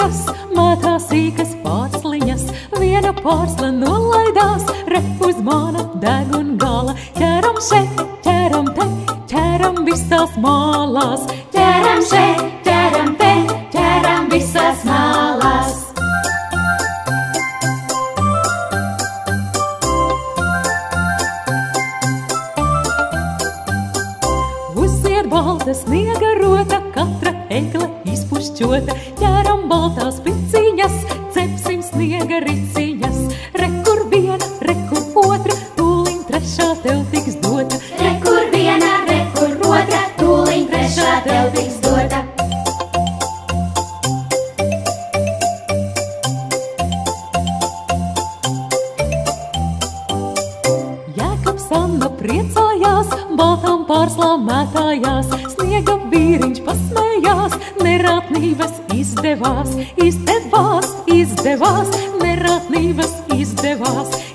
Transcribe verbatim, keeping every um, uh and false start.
piciņas, mētā sīkas pārsliņas, viena pārsla nolaidās, re uz mana deguna gala. Ķeram šeit, ķeram te, ķeram visās malās, ķeram šeit, ķeram te, ķeram visās malās. Uziet balta sniega rota, katra ekle izpušķota, ķeram baltās piciņas, cepsim sniega riciņas. Re kur viena, re kur otra, tūliņ trešā tev tiks dota. Re kur viena, re kur otra, tūliņ trešā tev tiks dota. Jēkabs Anna priecājās, baltām pārslām mētājās, sniega vīriņš pasmējās, nerātnības izdevās, izdevās, izdevās, nerātnības izdevās.